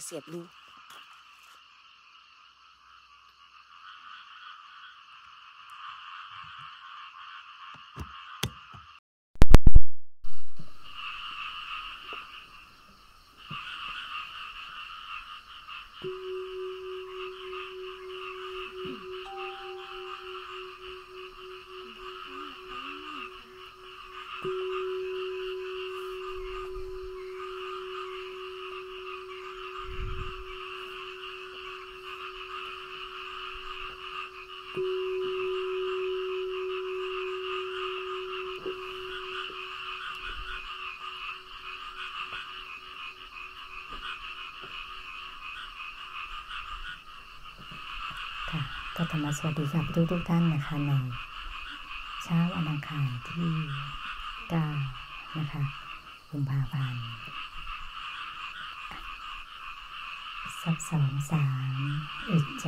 จะเสียบรูก็ธรรมสวัสดีครับทุกท่านนะคะในเช้าวันอังคารที่9นะคะกุมภาพันธ์สัก2-3อึดใจ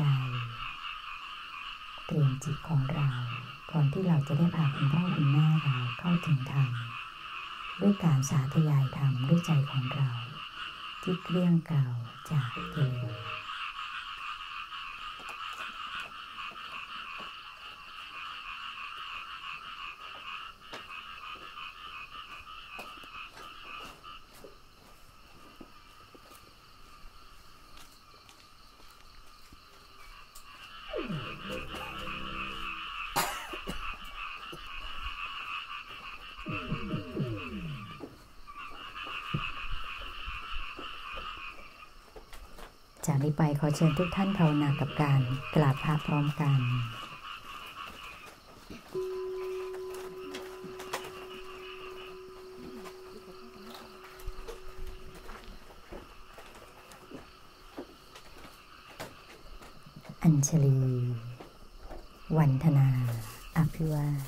เตรียมจิตของเราก่อนที่เราจะได้พาคุณพ่อคุณแม่เราเข้าถึงธรรมด้วยการสาธยายธรรมด้วยใจของเราที่เกลี้ยงเกลาจากกิเลสจากนี้ไปขอเชิญทุกท่านภาวนากับการกราบพระพร้อมกันอัญชลีวันธนาอภิวาท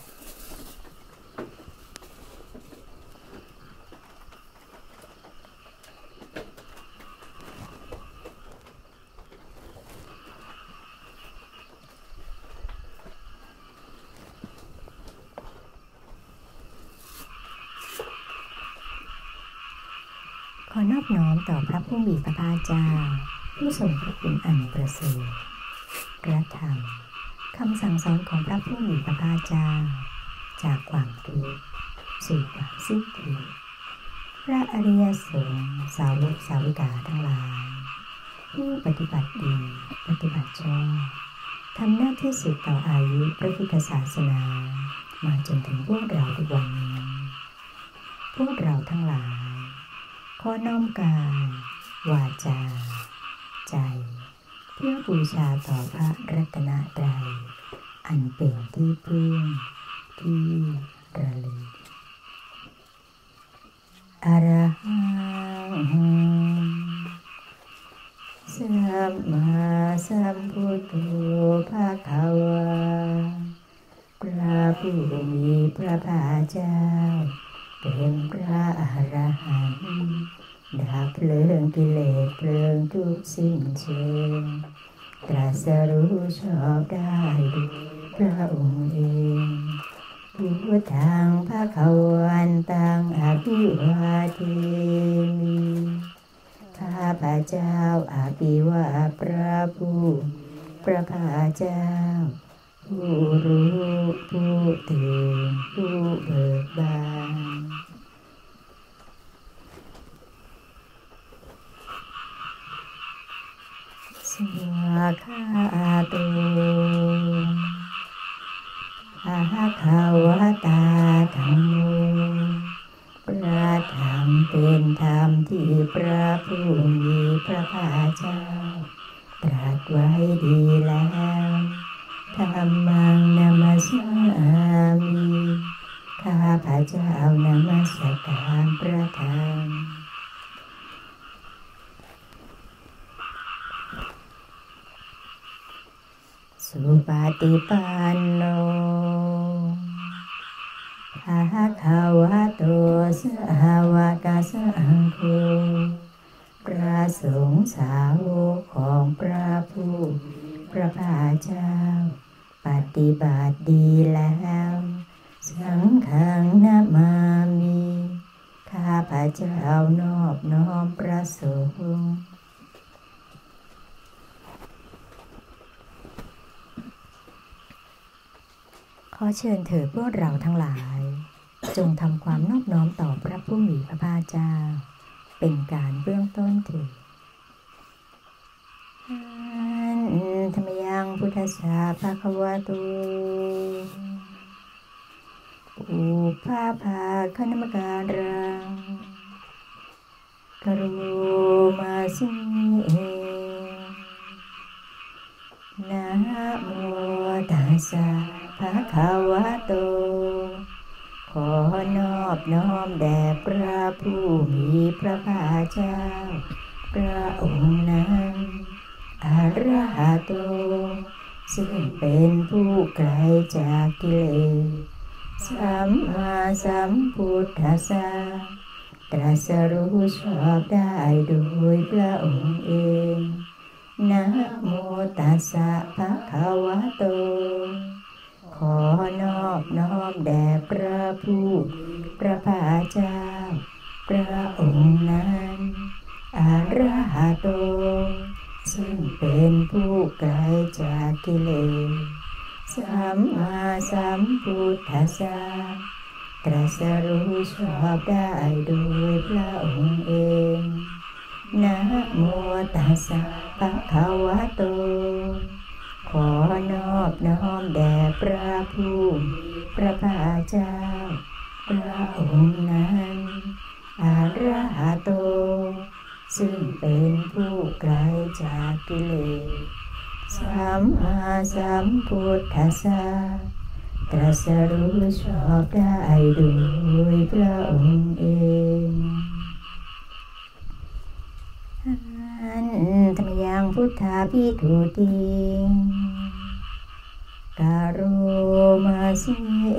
ขอนอบน้อมต่อพระผู้มีพระภาคเจ้าผู้ทรงพระคุณอันประเสริฐพระธรรมคำสั่งสอนของพระผู้มีพระภาคเจ้าจากความทุกข์สู่ความสิ้นทุกข์พระอริยสงฆ์สาวกสาวิกาทั้งหลายผู้ปฏิบัติดีปฏิบัติชอบทำหน้าที่สืบต่ออายุพระพุทธศาสนามาจนถึงพวกเราทุกวันนี้พวกเราทั้งหลายขอน้อมกายวาจาใจเพื่อบูชาต่อพระรัตนตรัยอันเป็นที่พึ่งที่ระลึกอรหังสัมมาสัมพุทโธภะคะวาพระผู้มีพระภาคเจ้าเป็นพระอรหันต์ดับเพลิงกิเลสเพลิงทุกสิ้นเชิงตรัสรู้ชอบได้ด้วยพระองค์เองพุทธังภคะวันตังอภิวาเทมิข้าพเจ้าอภิวาทพระผู้พระภาคเจ้าผู้รู้ผู้ตื่นผู้เบิกบานสวากขาโตภะคะวะตาธัมโมพระธรรมเป็นธรรมที่พระผู้มีพระภาคเจ้าตรัสไว้ดีแล้วธัมมังนัมสสามิข้าพเจ้านมัสการพระธรรมสุปฏิปันโนภะคะวะโตสาวกสังโฆพระสงฆ์สาวกของพระผู้พระภาคเจ้าปฏิบัติดีแล้วสังฆังนะมามิข้าพเจ้านอบน้อมพระสงฆ์ขอเชิญเถิดพวกเราทั้งหลายจงทำความนอบน้อมต่อพระผู้มีพระภาคเจ้าเป็นการเบื้องต้นเถิดธรรมยังพุทธัสสะภะคะวะโตอุปาภาคณมการังกโรมาสิเอนะโมตัสสะภะคะวะโตขอนอบน้อมแด่พระผู้มีพระภาคเจ้าพระองค์นั้นอรหัตโตซึ่งเป็นผู้ไกลจากกิเลสสัมมาสัมพุทธัสสะตรัสรู้ชอบได้โดยพระองค์เองนะโมตัสสะภะคะวะโตขอนอบน้อมแด่พระผู้พระภาคเจ้าพระองค์นั้นอรหัตโตซึ่งเป็นผู้ไกลจากกิเลสสัมมาสัมพุทธัสสะตรัสรู้ชอบได้โดยพระองค์เองนะโมตัสสะภะคะวะโตขอนอบน้อมแด่พระผู้พระภาคเจ้าพระองค์นั้นอรหัตโตซึ่งเป็นผู้ไกลจากกิเลสสัมมาสัมพุทธัสสะตรัสรู้ชอบได้โดยพระองค์เองธรรมยังพุทธาภิทุติกโรมาสิเอ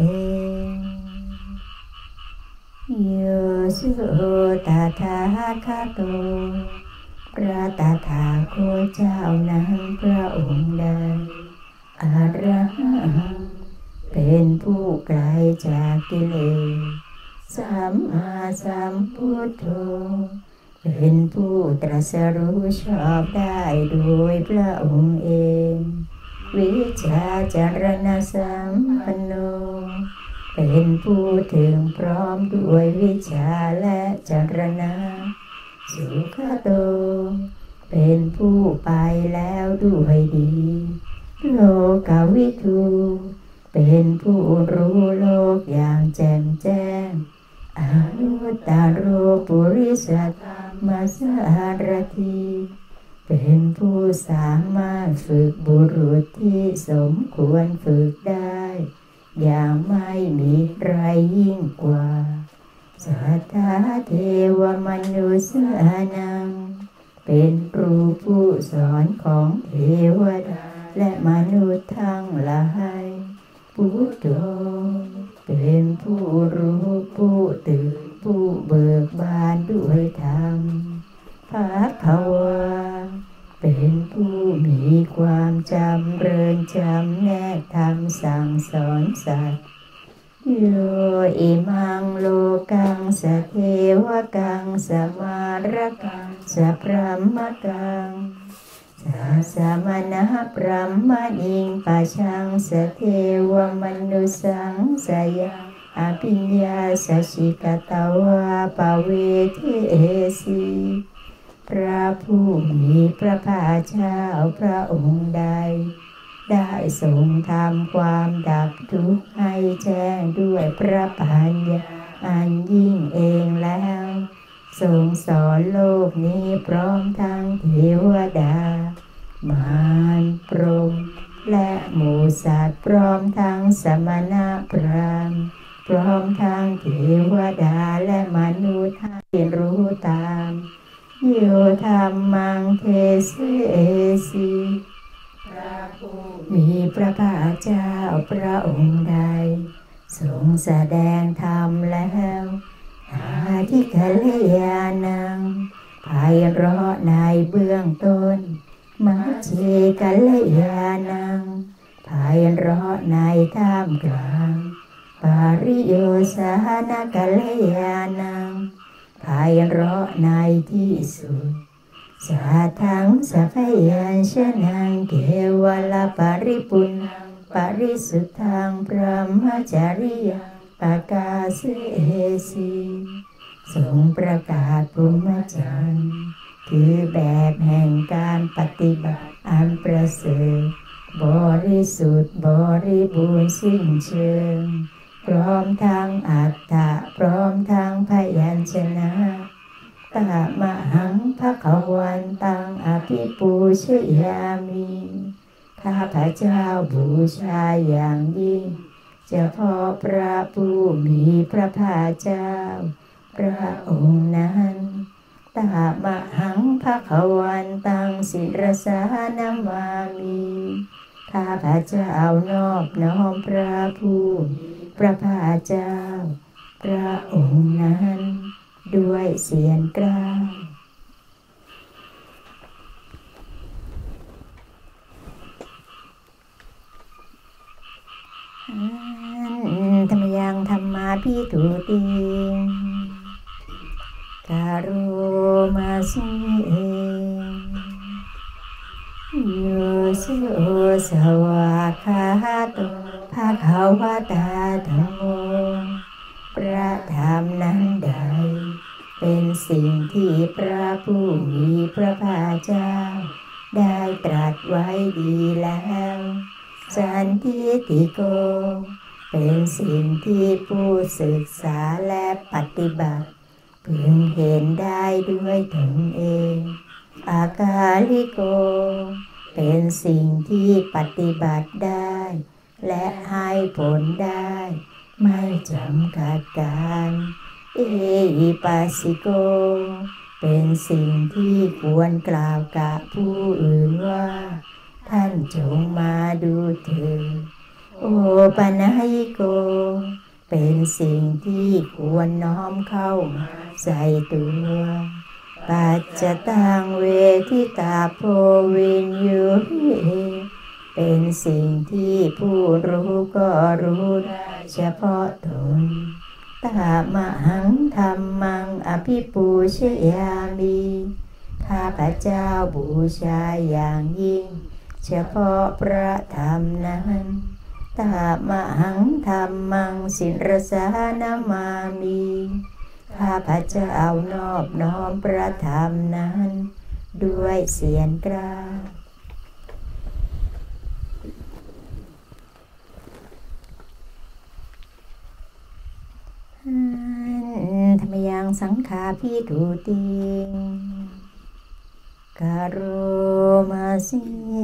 โยสุตถาคโตพระตถาคตเจ้านั้นพระองค์ใดอรหังเป็นผู้ไกลจากกิเลสสัมมาสัมพุทโธเป็นผู้ตรัสรู้ชอบได้โดยพระองค์เองวิชาจารณสัมปันโนเป็นผู้ถึงพร้อมด้วยวิชาและจารณะสุขโตเป็นผู้ไปแล้วด้วยดีโลกวิทูเป็นผู้รู้โลกอย่างแจ่มแจ้งอนุตตโรปุริสธรรมสารถีเป็นผู้สามารถฝึกบุรุษที่สมควรฝึกได้อย่างไม่มีใครยิ่งกว่าสัทธาเทวมนุษย์นังเป็นครูผู้สอนของเทวดาและมนุษย์ทั้งหลายพุทโธเป็นผู้รู้ผู้ตื่นผู้เบิกบานด้วยธรรมภควาเป็นผู้มีความจำเริญจำแนกธรรมสั่งสอนสัตว์โยอิมังโลกังสเทวกังสมารกังสพรหมกังสามนะพรหมณิงปัจฉังสเทวมนุสังสยังอภิญญาสชิกตวาปเวเทสีพระผู้มีพระภาคเจ้าพระองค์ใดได้ทรงทำความดับทุกข์ให้แจ้งด้วยพระปัญญาอันยิ่งเองแล้วทรงสอนโลกนี้พร้อมทั้งเทวดามารพรหมและหมู่สัตว์พร้อมทั้งสมณพราหมณ์พร้อมทั้งเทวดาและมนุษย์ให้รู้ตามโยธรรมังเทเสสีพระผู้มีพระภาคเจ้าพระองค์ใดทรงแสดงธรรมแล้วอาทิกัลยาณังไพเราะในเบื้องต้นมัชฌิกัลยาณังไพเราะในท่ามกลางปริโยสานกัลยาณังไพเราะในที่สุดสาทังสัพยัญชนะเกวลปริปุณังปปริสุทธังพระมจริยังปกาเสสีทรงประกาศพรหมจรรย์คือแบบแห่งการปฏิบัติอันประเสริฐบริสุทธิ์บริบูรณ์สิ้นเชิงพร้อมทั้งอัตถะพร้อมทั้งพยัญชนะตมหังภควันตังอภิปูชยามิข้าพเจ้าบูชาอย่างยิ่งเฉพาะพระผู้มีพระภาคเจ้าพระองค์นั้นตมหังภควันตังศิรสานามามิข้าพเจ้านอบน้อมพระผู้พระภาคเจ้าพระองค์นั้นด้วยเสียงกล้าวธรรมยังธรรมาภิทุติกาโรมาสิโยโสสวากขาโตภะคะวะตาธัมโมพระธรรมนั้นใดเป็นสิ่งที่พระผู้มีพระภาคเจ้าได้ตรัสไว้ดีแล้วสันทิฏฐิโกเป็นสิ่งที่ผู้ศึกษาและปฏิบัติพึงเห็นได้ด้วยตนเองอากาลิโกเป็นสิ่งที่ปฏิบัติได้และให้ผลได้ไม่จำกัดการเอหิปัสสิโกเป็นสิ่งที่ควรกล่าวกับผู้อื่นว่าท่านจงมาดูเถิดโอปนัยโกเป็นสิ่งที่ควรน้อมเข้ามาใส่ตัวปัจจตังเวทิตาโพวินยูเป็นสิ่งที่ผู้รู้ก็รู้ได้เฉพาะตนตมหังธัมมังอภิปูชยามิข้าพเจ้าบูชาอย่างยิ่งเฉพาะพระธรรมนั้นตมหังธัมมังศิรสานามามิข้าพเจ้านอบน้อมพระธรรมนั้นด้วยเสียงกล้าวธรรมยังสังขาภิทุติกาโรมาสิ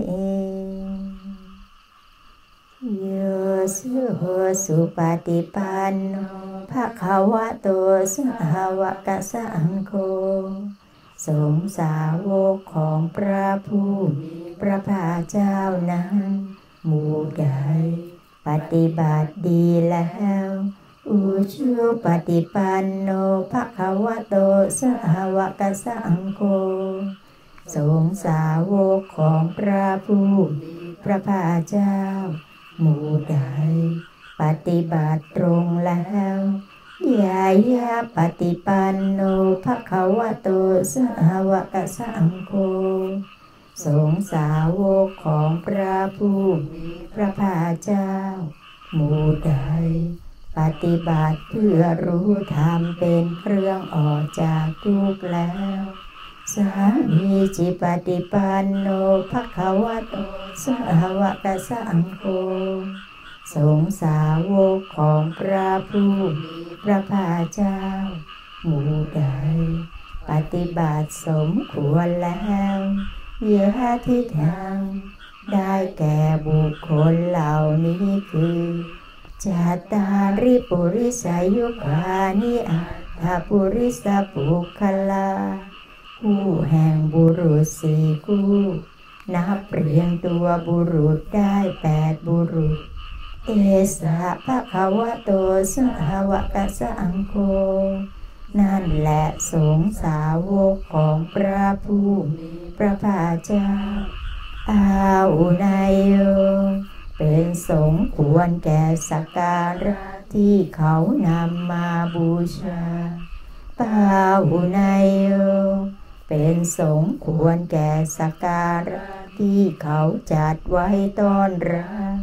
โยสุปฏิปันโนภควโตสาวกสังโฆสงฆ์สาวกของพระผู้พระภาคเจ้านั้นหมู่ใดปฏิบัติดีแล้วอุชุปฏิปันโนภควโตสาวกสังโฆสงฆ์สาวกของพระผู้พระภาคเจ้าหมู่ใดปฏิบัติตรงแล้วยายาปฏิปันโนภควโตสาวกสังโฆสงฆ์สาวกของพระผู้พระภาคเจ้าหมู่ใดปฏิบัติเพื่อรู้ธรรมเป็นเครื่องออกจากทุกข์แล้วสามีจิปฏิปันโนภควโตสาวกสังโฆสงฆ์สาวกของพระผู้พระภาคเจ้าหมู่ใดปฏิบัติสมควรแล้วยะทิฏฐังได้แก่บุคคลเหล่านี้คือจัตตาริปุริสายุคานิอัตถปุริสปุคคลาคู่แห่งบุรุษสี่คู่นับเรียงตัวบุรุษได้8บุรุษเอสะภควโตสาวกสังโฆนั่นแหละสงฆ์สาวกของพระผู้พระภาคเจ้าอาอุนายโยเป็นสงฆ์ควรแก่สักการะที่เขานำมาบูชาปาหุนายโยเป็นสงฆ์ควรแก่สักการะที่เขาจัดไว้ต้อนรับ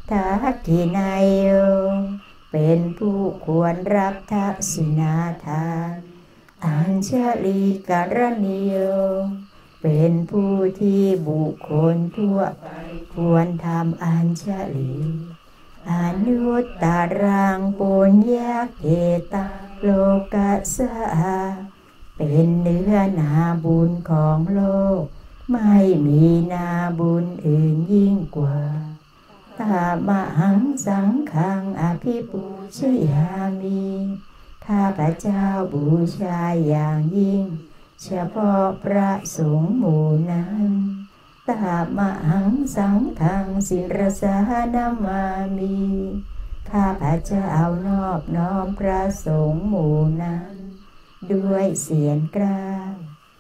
ทักขินายโยเป็นผู้ควรรับทักษิณาทานอัญชลีกรณีโยเป็นผู้ที่บุคคลทั่วไปควรทำอัญชลีอนุตตรังปุญญเกตาโลกัสสะเป็นเนื้อนาบุญของโลกไม่มีนาบุญอื่นยิ่งกว่าตามหังสังฆังอภิปูชยามิข้าพเจ้าบูชาอย่างยิ่งเฉพาะพระสงฆ์หมู่นั้นตามหังสังฆังศิรสานามามิข้าพเจ้านอบน้อมพระสงฆ์หมู่นั้นด้วยเสียงกล้าว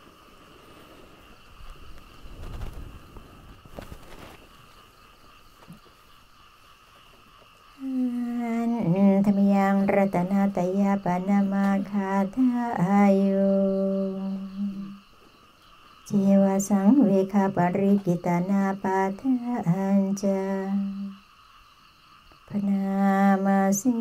ธรรมยังรัตนาตยาปนามาคาทาอายุเจวสังเวคาปริกิตานาปาทานจาพนามาสิ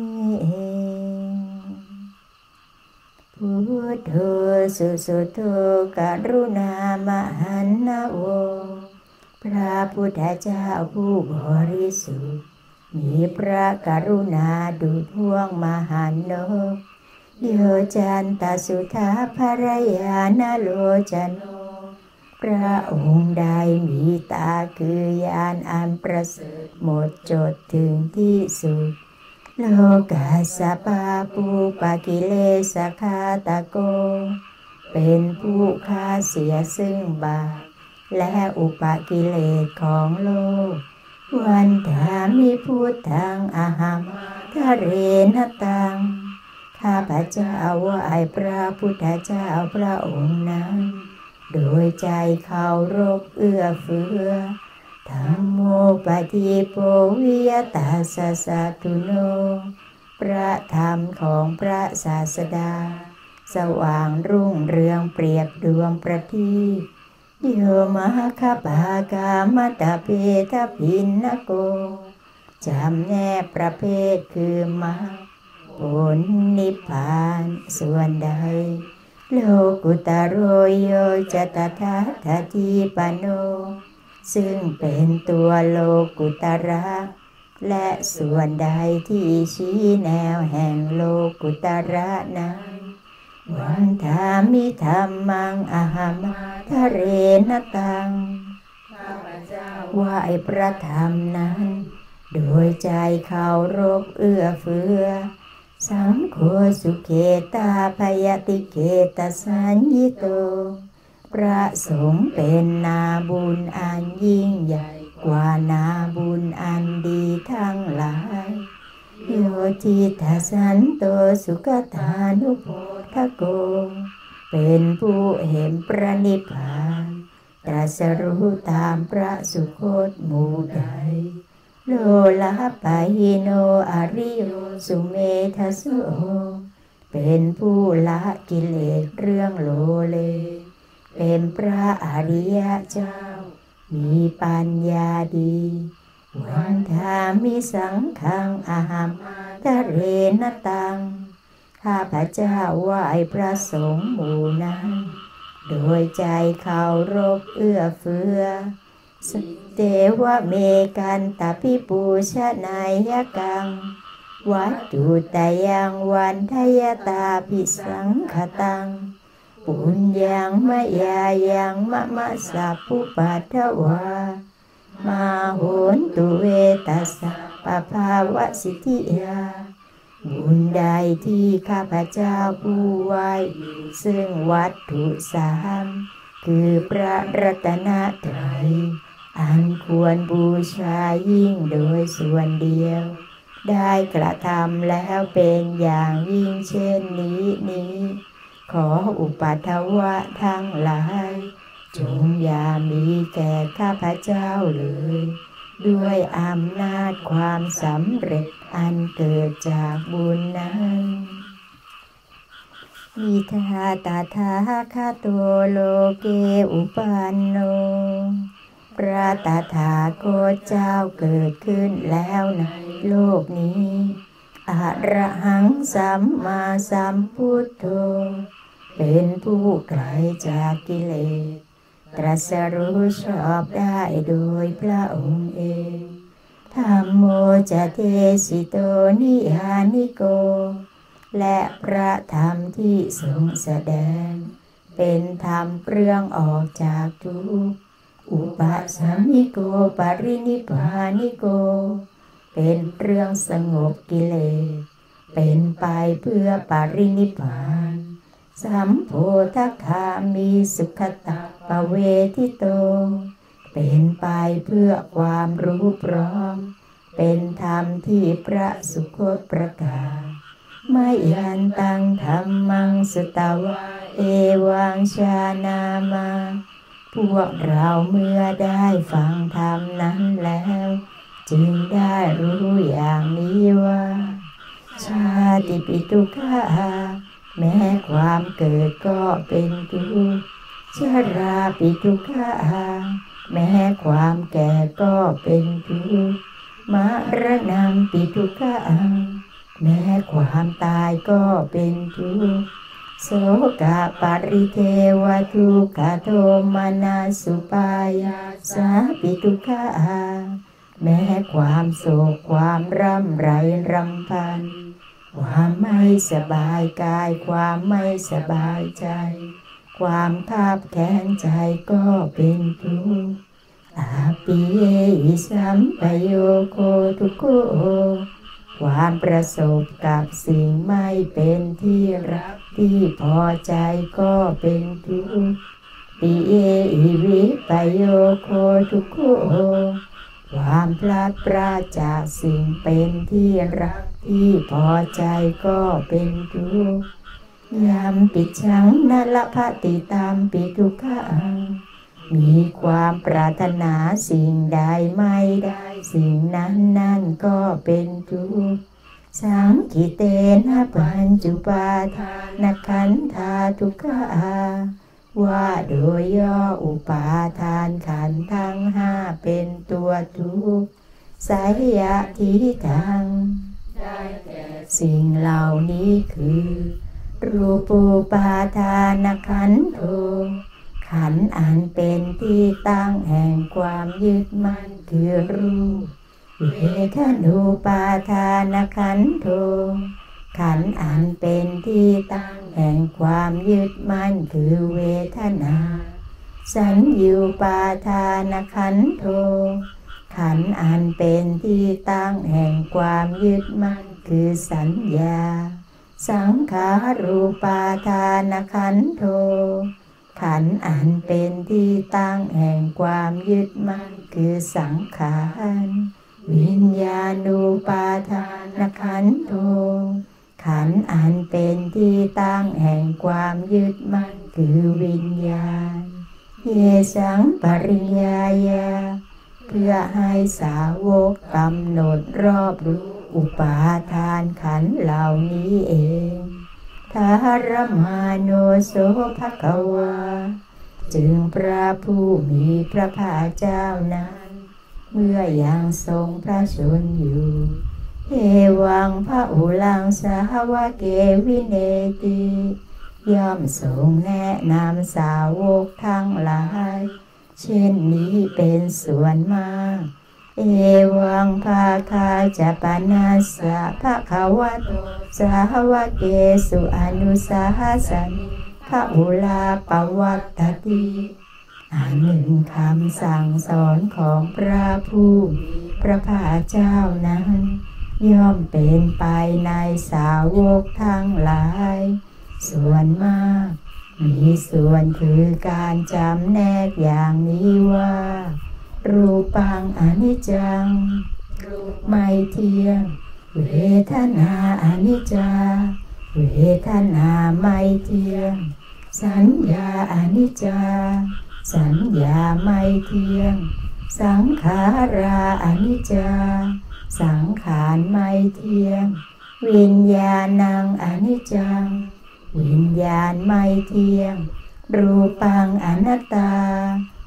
พุทโธสุสุโธกรุณามหันนะโวพระพุทธเจ้าผู้บริสุทธิ์มีพระกรุณาดุจพวงมหันนกโยจันตสุธาภรยานโลจโนพระองค์ใดมีตาคือญาณอันประเสริฐหมดจดถึงที่สุดโลกัสสปาปูปกิเลสคาตโกเป็นผู้ฆ่าเสียซึ่งบาปและอุปกิเลสของโลกวันถามิพุทธังอหัมทะเรนตังข้าพเจ้าไหว้พระพุทธเจ้าพระองค์นั้นโดยใจเคารพเอื้อเฟื้อธัมโมปฏิโปวิยตาสสะตุโนพระธรรมของพระศาสดาสว่างรุ่งเรืองเปรียบดวงประทีปโยมหคปากามตะเพทพินนโกจำแนกประเภทคือมรรคผลนิพพานส่วนใดโลกุตโรโยจตถาคติปันโนซึ่งเป็นตัวโลกุตระและส่วนใดที่ชี้แนวแห่งโลกุตระนั้นวันธามิธัมมังอหัมทะเรนตังข้าพเจ้าไหว้พระธรรมนั้นโดยใจเคารพเอื้อเฟื้อสังโฆสุเขตาภยติเกตสัญญิโตพระสงฆ์เป็นนาบุญอันยิ่งใหญ่กว่านาบุญอันดีทั้งหลายโยทิทัสสันโตสุขตานุโพธโกเป็นผู้เห็นพระนิพพานตรัสรู้ตามพระสุคตหมู่ใดโลลาปะหิโนอริโยสุเมทัสโสเป็นผู้ละกิเลสเรื่องโลเลเป็นพระอริยเจ้ามีปัญญาดีวันธามิสังฆังอหัมทะเรนตังข้าพเจ้าไหว้พระสงฆ์หมู่นั้นโดยใจเคารพเอื้อเฟื้อสเตวะเมกันตปิปูชนายกังวัตถุตยังวันทยตาภิสังขตังปุญญังมะยายังมะมะสัพพุปัทถวามาโหนตุเวตัสสะปะภาวะสิทธิยาบุญใดที่ข้าพเจ้าผู้ไหว้ซึ่งวัตถุสามคือพระรัตนตรัยอันควรบูชายิ่งโดยส่วนเดียวได้กระทำแล้วเป็นอย่างยิ่งเช่นนี้ขออุปัฏฐวะทั้งหลายจงอย่ามีแก่ข้าพเจ้าเลยด้วยอำนาจความสำเร็จอันเกิดจากบุญนั้นอิทาตถาคโตโลเกอุปันโนพระตถาคตเจ้าเกิดขึ้นแล้วในโลกนี้อะระหังสัมมาสัมพุทโธเป็นผู้ไกลจากกิเลสตรัสรู้ชอบได้โดยพระองค์เองธัมโมจะเทสิโตนิยานิโกและพระธรรมที่ทรงแสดงเป็นธรรมเปลื้องออกจากทุกข์อุปสัมมิโกปรินิพพานิโกเป็นเรื่องสงบกิเลสเป็นไปเพื่อปรินิพพานสัมโพธิคามีสุขตะปะเวทิโตเป็นไปเพื่อความรู้พร้อมเป็นธรรมที่พระสุคตประกาศไม่ยันตังธัมมังสุตวะเอวังชานามาพวกเราเมื่อได้ฟังธรรมนั้นแล้วจึงได้รู้อย่างนี้ว่าชาติปิทุกขาแม้ความเกิดก็เป็นทุกข์ชราปิทุกขาแม้ความแก่ก็เป็นทุกข์มรณะปิทุกขาแม้ความตายก็เป็นทุกข์โสกปริเทวทุกขโทมนัสสุปายาสาปิทุกขาแม้ความโศกความร่ำไรรำพันความไม่สบายกายความไม่สบายใจความคับแค้นใจก็เป็นทุกข์อาปิเยหิสัมปโยโคทุกโขความประสบกับสิ่งไม่เป็นที่รักที่พอใจก็เป็นทุกข์ปิเยหิวิปโยโคทุกโขความพลัดพรากจากสิ่งเป็นที่รักที่พอใจก็เป็นทุกข์ยามปิชังนลภติตามปิทุกขังมีความปรารถนาสิ่งใดไม่ได้สิ่งนั้นก็เป็นทุกข์สังคิเตนะปัญจุปาทานขันธาทุกขาว่าโดยย่ออุปาทานขันธ์ทั้งห้าเป็นตัวทุกข์สายะทิทังได้แก่สิ่งเหล่านี้คือรูปูปาทานขันธ์โธขันธ์อันเป็นที่ตั้งแห่งความยึดมั่นคือรูปเวทนูปาทานขันธ์โธขันธ์อันเป็นที่ตั้งแห่งความยึดมั่นคือเวทนาสัญญูปาทานขันธ์โธขันธ์อันเป็นที่ตั้งแห่งความยึดมั่นคือสัญญาสังขารูปาทานขันธ์โธขันธ์อันเป็นที่ตั้งแห่งความยึดมั่นคือสังขารวิญญาณูปาทานขันธ์โธขันธ์อันเป็นที่ตั้งแห่งความยึดมั่นคือวิญญาณเยสังปริญญายาเพื่อให้สาวกกำหนดรอบรู้อุปาทานขันธ์เหล่านี้เองทารมาโนโสภควาจึงพระผู้มีพระภาคเจ้านั้นเมื่อยังทรงพระชนอยู่เอวังพระอุลังสาวเกวิเนติย่อมทรงแนะนำสาวกทั้งหลายเช่นนี้เป็นส่วนมากเอวังภาคาจะปนัสสะภะคะวะโตสาวเกสุอนุสาสันพระอุลาปวัตติอันหนึ่งคำสั่งสอนของพระผู้มีพระภาคเจ้านั้นย่อมเป็นไปในสาวกทั้งหลายส่วนมากมีส่วนคือการจำแนกอย่างนี้ว่ารูปังอนิจจังรูปไม่เที่ยงเวทนาอนิจจาเวทนาไม่เที่ยงสัญญาอนิจจาสัญญาไม่เที่ยงสังขาราอนิจจาสังขารไม่เที่ยงวิญญาณังอนิจจังวิญญาณไม่เที่ยงรูปังอนัตตา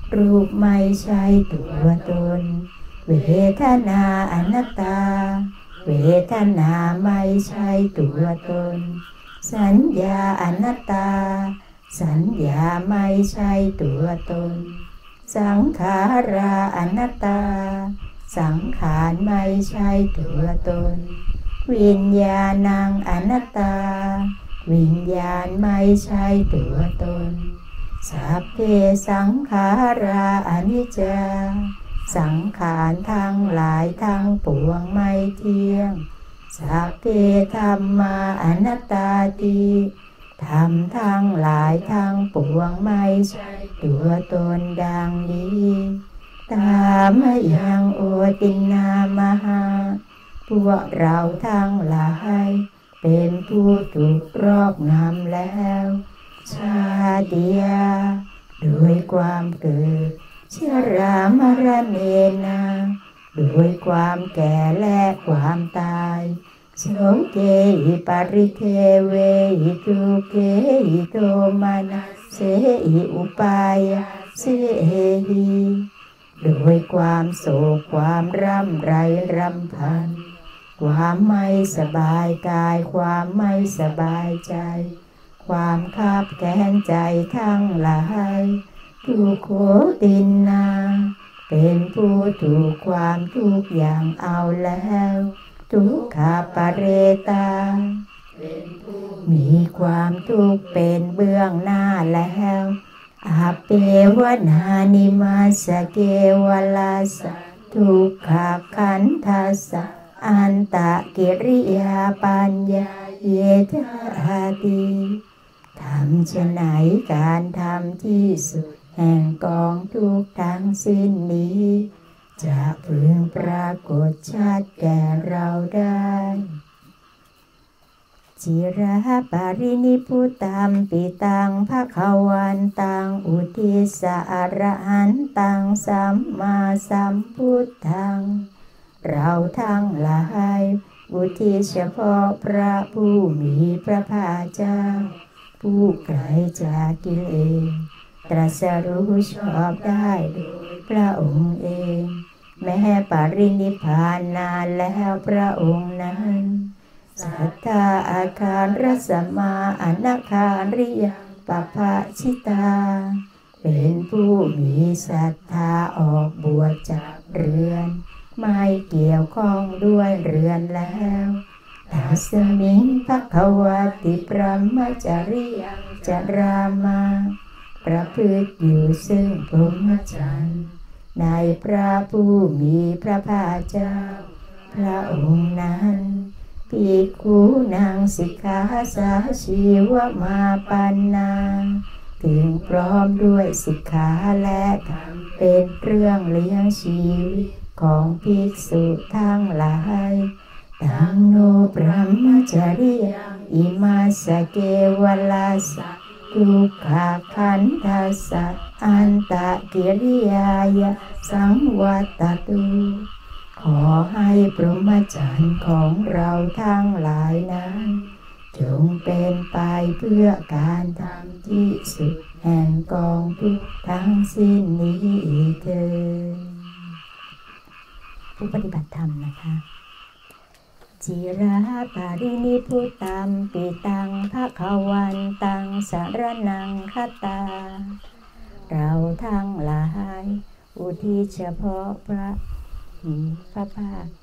รูปไม่ใช่ตัวตนเวทนาอนัตตาเวทนาไม่ใช่ตัวตนสัญญาอนัตตาสัญญาไม่ใช่ตัวตนสังขาราอนัตตาสังขารไม่ใช่ตัวตนวิญญาณังอนัตตาวิญญาณไม่ใช่ตัวตนสัพเพสังขาราอนิจจาสังขารทั้งหลายทั้งปวงไม่เที่ยงสัพเพธัมมาอนัตตาติธรรมทั้งหลายทั้งปวงไม่ใช่ตัวตนดังนี้ตามยังโอตินามหาพวกเราทั้งหลายเป็นผู้ถูกครอบงำแล้วชาติยาโดยความเกิดชรามรณเนนะโดยความแก่และความตายโสเกหิปริเทเวหิทุเกหิโทมานะเสหิอุปายาเสหิโดยความโศกความร่ำไรรำพันความไม่สบายกายความไม่สบายใจความคับแค้นใจทั้งหลายทุกโขตินนาเป็นผู้ถูกความทุกอย่างเอาแล้วทุกขปเรตามีความทุกข์เป็นเบื้องหน้าแล้วอาเปวนานิมาสเกวลาสทุกขขันธัสสะอันตะกิริยาปัญญาเยธาติทำฉะไหนการทำที่สุดแห่งกองทุกข์ทั้งสิ้นนี้จะพึงปรากฏชัดแก่เราได้จิระปารินิพุตัมปิตังภคะวันตังอุทิสอรหันตังสัมมาสัมพุทธังเราทั้งหลายอุทิศเฉพาะพระผู้มีพระภาคเจ้าผู้ไกลจากกิเลสตรัสรู้ชอบได้โดยพระองค์เองแม้ปรินิพพานนานแล้วพระองค์นั้นสัทธาอาคารรัสมาอนาคาริยปภาชิตาเป็นผู้มีศรัทธาออกบวชจากเรือนไม่เกี่ยวข้องด้วยเรือนแล้วตัสมิงภควติพรหมจริยังจรามาประพฤติอยู่ซึ่งพรหมจรรย์ในพระผู้มีพระภาคเจ้าพระองค์นั้นภิกขุนางสิกขาสาชีวมาปันนาถึงพร้อมด้วยสิกขาและธรรมเป็นเครื่องเลี้ยงชีวิตของภิกษุทั้งหลายตังโนพรหมจริยังอิมาสเกวลาสะทุกขขันธัสสะอันตะกิริยายะสังวัตตุขอให้พรหมจรรย์ของเราทั้งหลายนั้นจงเป็นไปเพื่อการทำที่สุดแห่งกองทุกข์ทั้งสิ้นนี้เถิดผู้ปฏิบัติธรรมนะคะจิระปารินิพุตัมปิตังภคะวันตังสรณังคตาเราทั้งหลายอุทิศเฉพาะพระภาค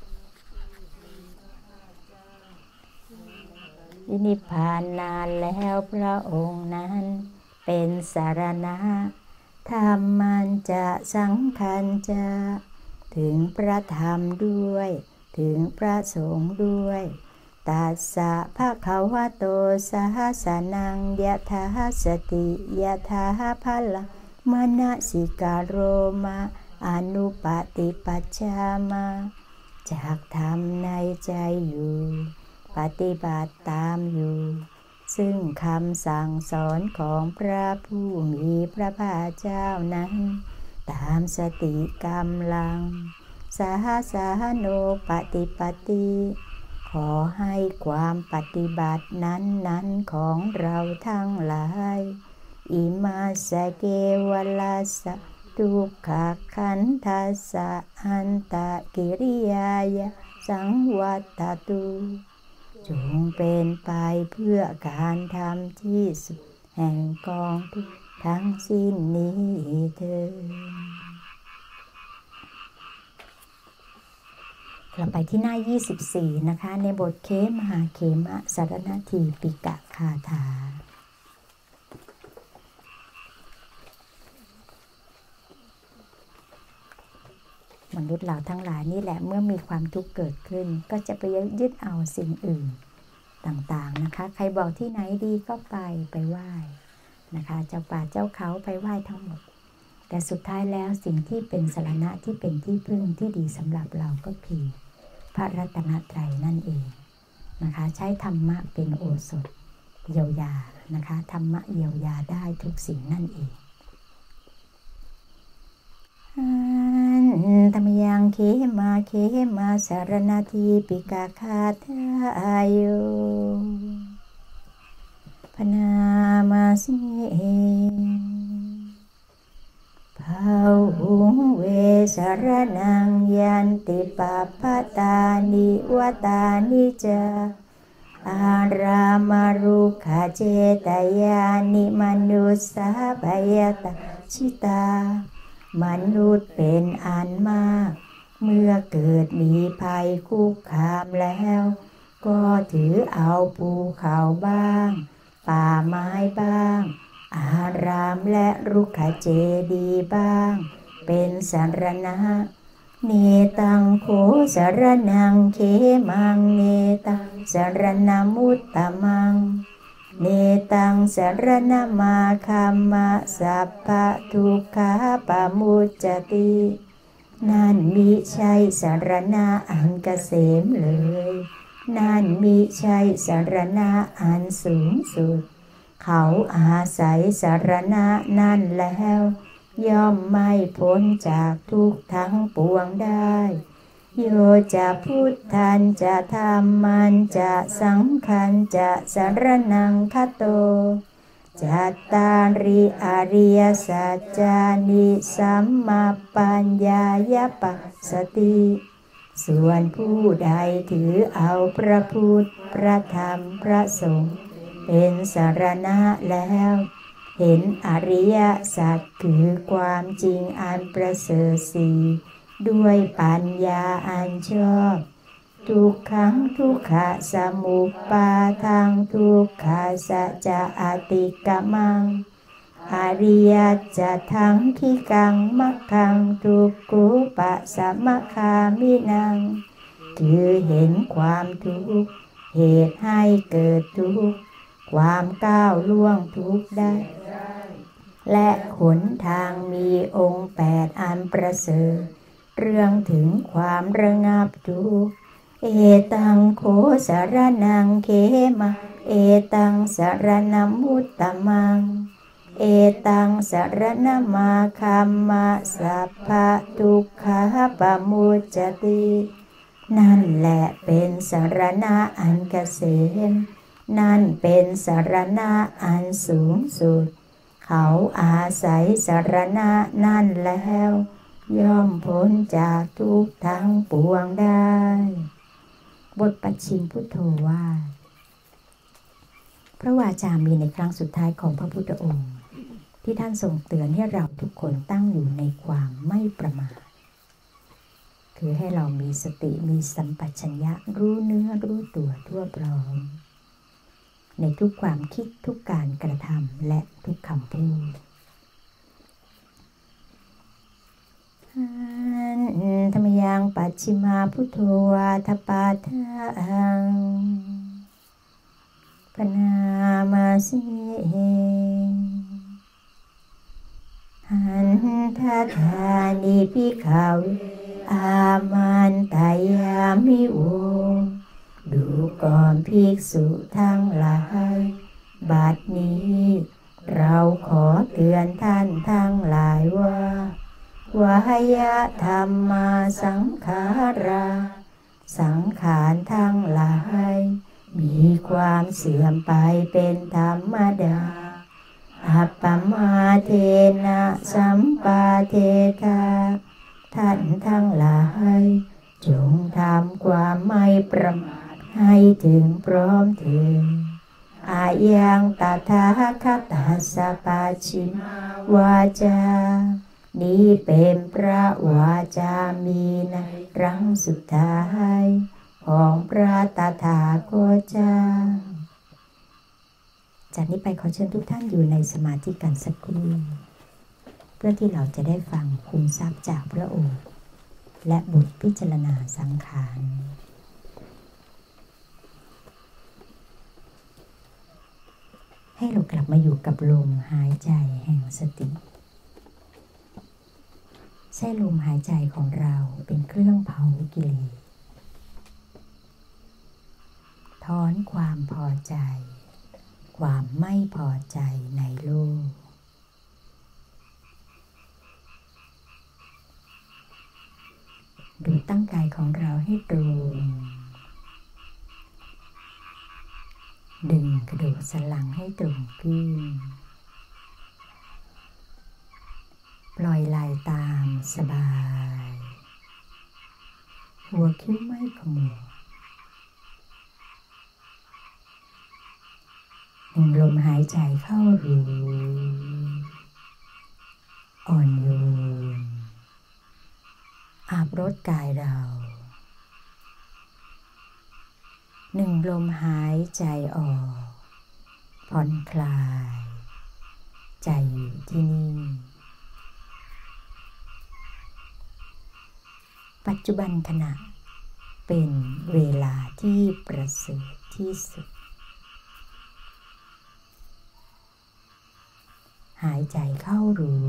นิพพานนานแล้วพระองค์นั้นเป็นสารณะธรรมมันจะสังขันจะถึงพระธรรมด้วยถึงพระสงฆ์ด้วยตัสสะภะคะวะโตสหสนังยะถาสติยะถาพลังมนสิกาโรมาอนุปติปัจฉามาจากธรรมในใจอยู่ปฏิบัติตามอยู่ซึ่งคำสั่งสอนของพระผู้มีพระภาคเจ้านั้นตามสติกำลังสหสาโนปฏิปติขอให้ความปฏิบัตินั้นของเราทั้งหลายอิมาสเกวลาสะทุกขขันธัสสะอันตกิริยายะสังวัตตุจงเป็นไปเพื่อการทำที่สุดแห่งกองทุกข์ทั้งสิ้นนี้เถิดเราไปที่หน้า24นะคะในบทเขมหาเขมะสรณทีปิกะคาถามนุษย์เราทั้งหลายนี่แหละเมื่อมีความทุกข์เกิดขึ้นก็จะไปยึดเอาสิ่งอื่นต่างๆนะคะใครบอกที่ไหนดีก็ไปไหว้นะคะเจ้าป่าเจ้าเขาไปไหว้ทั้งหมดแต่สุดท้ายแล้วสิ่งที่เป็นสรณะที่เป็นที่พึ่งที่ดีสำหรับเราก็คือพระรัตนตรัยนั่นเองนะคะใช้ธรรมะเป็นโอสถเยียวยานะคะธรรมะเยียวยาได้ทุกสิ่งนั่นเองธรรมยังเขมาสารณทีปิกาคาทายโยพนามาสิภาหุงเวสารนังยันติปาปตานิวตานิจาอารามารุขเจตยานิมนุสสาภยตชิตามนุษย์เป็นอันมากเมื่อเกิดมีภัยคุกคามแล้วก็ถือเอาภูเขาบ้างป่าไม้บ้างอารามและรุกขเจดีย์บ้างเป็นสรณะเนตังโคสรนังเขมังเนตังสรณมุตตมังเนตังสรณมาคัมมะสัพพะทุกขาปะมุจจตินั่นมิใช่สรณะอันเกษมเลยนั่นมิใช่สรณะอันสูงสุดเขาอาศัยสรณะนั่นแล้วย่อมไม่พ้นจากทุกข์ทั้งปวงได้โยจะพุทธันจะธรรมันจะสังฆันจะสรณังคโตจัตตาริอริยสัจจานิสัมมาปัญญายปัสสติส่วนผู้ใดถือเอาพระพุทธพระธรรมพระสงฆ์เป็นสรณะแล้วเห็นอริยสัจคือความจริงอันประเสริฐสี่ด้วยปัญญาอันชอบทุกขังทุกขะสมุปปาทังทุกขะสัจจะอติกมังอริยจะทังขิกังมัคคังทุกขุปะสัมมคามินังคือเห็นความทุกข์เหตุให้เกิดทุกข์ความก้าวล่วงทุกข์ได้และหนทางมีองค์8อันประเสริฐเรื่องถึงความระงับทุกข์เอตังโคสรนังเขมาเอตังสรณมุตตมังเอตังสรณมาคัมมะสัพพะทุกขาปะมุจจตินั่นแหละเป็นสรณะอันเกษมนั่นเป็นสรณะอันสูงสุดเขาอาศัยสรณะนั่นแล้วย่อมพ้นจากทุกข์ทั้งปวงได้บทปัจฉิมพุทโธว่าพระวาจามีในครั้งสุดท้ายของพระพุทธองค์ที่ท่านทรงเตือนให้เราทุกคนตั้งอยู่ในความไม่ประมาทคือให้เรามีสติมีสัมปชัญญะรู้เนื้อรู้ตัวทั่วพร้อมในทุกความคิดทุกการกระทำและทุกคำพูดธรรมยังปัจฉิมาพุทโธวาทปาทังปนามาสิหันทัฏฐานิภิกขเวอามันตายามิโวดูก่อนภิกษุทั้งหลายบัดนี้เราขอเตือนท่านทั้งหลายว่าวายธรรมาสังขาราสังขารทั้งหลายมีความเสื่อมไปเป็นธรรมดาอัปปมาเทนะสัมปาเทธาท่านทั้งหลายจงทำความไม่ประมาทให้ถึงพร้อมเถิดอายังตถาคตัสสะปัจฉิมวาจานี้เป็นพระวาจามีในครั้งสุดท้ายของพระตถาคตเจ้าจากนี้ไปขอเชิญทุกท่านอยู่ในสมาธิกันสักครู่เพื่อที่เราจะได้ฟังคุมทรัพย์จากพระองค์และบทพิจารณาสังขารให้เรากลับมาอยู่กับลมหายใจแห่งสติใช้ลมหายใจของเราเป็นเครื่องเผากิเลสถอนความพอใจความไม่พอใจในโลกดูตั้งกายของเราให้ตรงดึงกระดูกสันหลังให้ตรงขึ้นปล่อยไหล่ตามสบายหัวคิ้วไม่ขมวดลมหายใจเข้ารู้อ่อนโยนอาบรดกายเราลมหายใจออกผ่อนคลายใจอยู่ที่นี่ปัจจุบันขณะเป็นเวลาที่ประเสริฐที่สุดหายใจเข้ารู้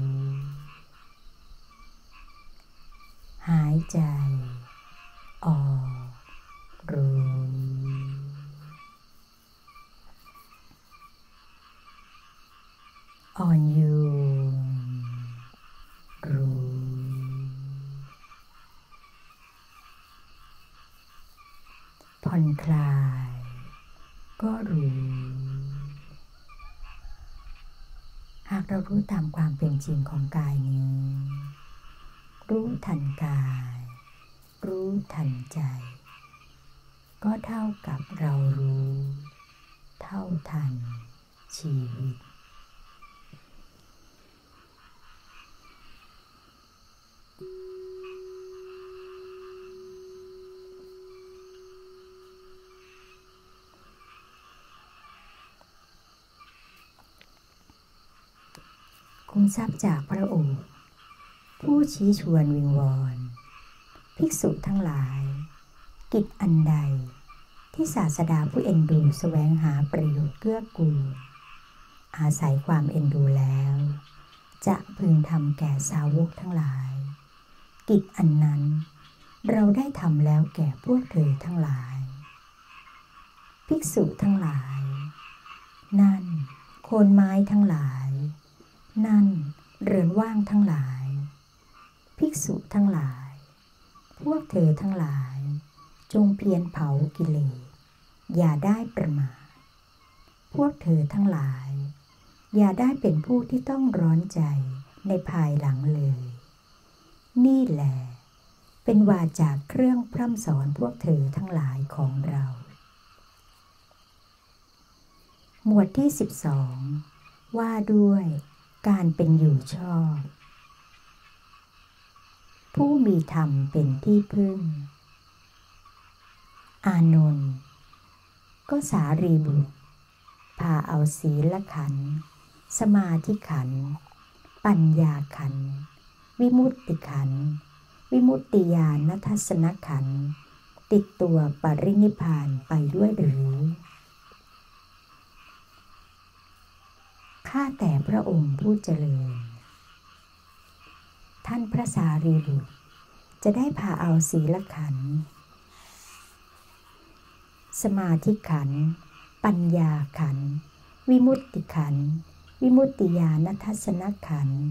หายใจออกรู้อ่อนโยนรู้ผ่อนคลายก็รู้หากเรารู้ตามความเป็นจริงของกายนี้รู้ทันกายรู้ทันใจก็เท่ากับเรารู้เท่าทันชีวิตคุมทรัพย์จากพระองค์ผู้ชี้ชวนวิงวอนภิกษุทั้งหลายกิจอันใดที่ศาสดาผู้เอ็นดูแสวงหาประโยชน์เกื้อกูลอาศัยความเอ็นดูแล้วจะพึงทำแก่สาวกทั้งหลายกิจอันนั้นเราได้ทำแล้วแก่พวกเธอทั้งหลายภิกษุทั้งหลายนั่นโคนไม้ทั้งหลายนั่นเรือนว่างทั้งหลายภิกษุทั้งหลายพวกเธอทั้งหลายจงเพียรเผากิเลสอย่าได้ประมาทพวกเธอทั้งหลายอย่าได้เป็นผู้ที่ต้องร้อนใจในภายหลังเลยนี่แหละเป็นวาจาเครื่องพร่ำสอนพวกเธอทั้งหลายของเราหมวดที่12ว่าด้วยการเป็นอยู่ชอบผู้มีธรรมเป็นที่พึ่งอานนท์ก็สารีบุตรพาเอาศีลขันธ์สมาธิขันธ์ปัญญาขันธ์วิมุตติขันธ์วิมุตติญาณทัศนขันธ์ติดตัวปรินิพพานไปด้วยหรือข้าแต่พระองค์ผู้เจริญท่านพระสารีบุตรจะได้พาเอาศีลขันธ์สมาธิขันธ์ปัญญาขันธ์วิมุตติขันธ์วิมุตติญาณทัศนขันธ์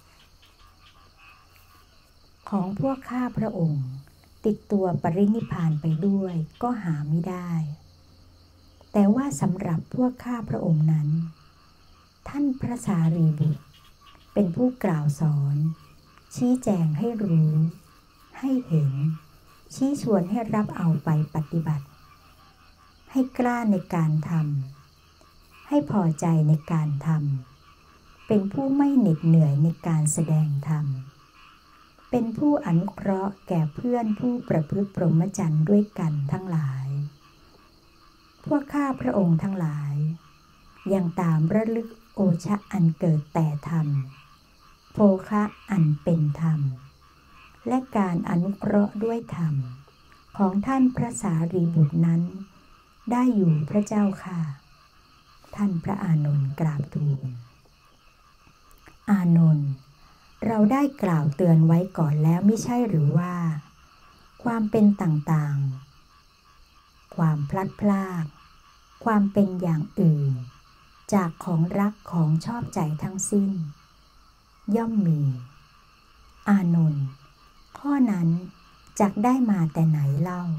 ของพวกข้าพระองค์ติดตัวปรินิพพานไปด้วยก็หาไม่ได้แต่ว่าสำหรับพวกข้าพระองค์นั้นท่านพระสารีบุตรเป็นผู้กล่าวสอนชี้แจงให้รู้ให้เห็นชี้ชวนให้รับเอาไปปฏิบัติให้กล้าในการทำให้พอใจในการทำเป็นผู้ไม่เหน็ดเหนื่อยในการแสดงธรรมเป็นผู้อนุเคราะห์แก่เพื่อนผู้ประพฤติพรหมจรรย์ด้วยกันทั้งหลายพวกข้าพระองค์ทั้งหลายยังตามระลึกโอชะอันเกิดแต่ธรรมโภคะอันเป็นธรรมและการอนุเคราะห์ด้วยธรรมของท่านพระสารีบุตรนั้นได้อยู่พระเจ้าค่ะท่านพระอานนท์กราบทูลอานนท์เราได้กล่าวเตือนไว้ก่อนแล้วไม่ใช่หรือว่าความเป็นต่างๆความพลัดพรากความเป็นอย่างอื่นจากของรักของชอบใจทั้งสิ้นย่อมมีอานนท์ข้อนั้นจักได้มาแต่ไหนเล่า